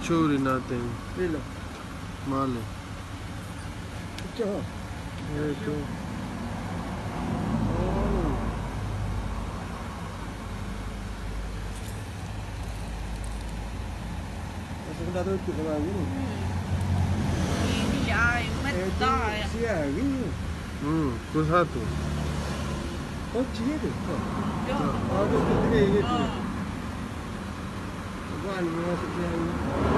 Churi natin. Pila. Mali. Ito. Ito. Oh. Masuk dah tu sama ni. Ini ay, mata ya. Siapa ni? Kau satu. Oh, dia tu. Yo. Oh, tu ni. Bukan masuk dia.